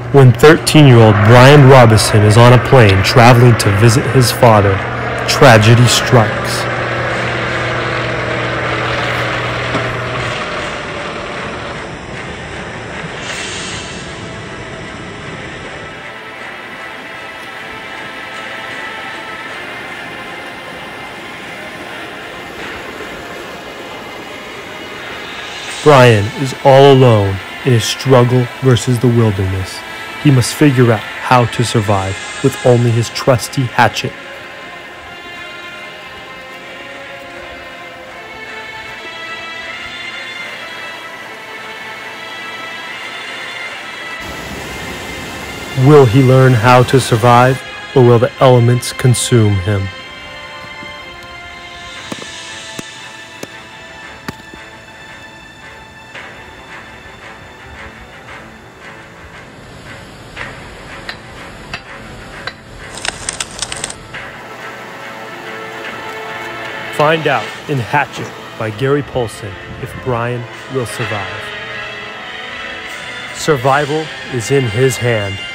When 13-year-old Brian Robinson is on a plane traveling to visit his father, tragedy strikes. Brian is all alone in his struggle versus the wilderness. He must figure out how to survive with only his trusty hatchet. Will he learn how to survive, or will the elements consume him? Find out in Hatchet by Gary Paulsen if Brian will survive. Survival is in his hand.